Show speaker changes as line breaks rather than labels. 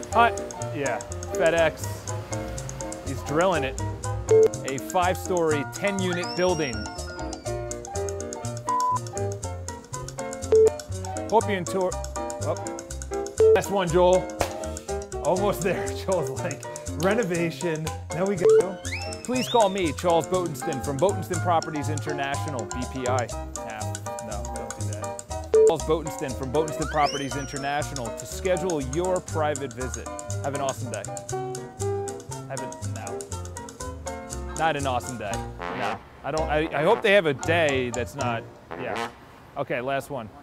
Hi. Yeah, FedEx. He's drilling it. A 5-story, 10-unit building. Hope you enjoy. Oh. Last one, Joel. Almost there. Joel's like, renovation. Now we go. Please call me, Charles Botensten from Botensten Properties International, BPI. No, don't do that. Charles Botensten from Botensten Properties International to schedule your private visit. Have an awesome day. Not an awesome day. No. I hope they have a day that's not, yeah. Okay, last one.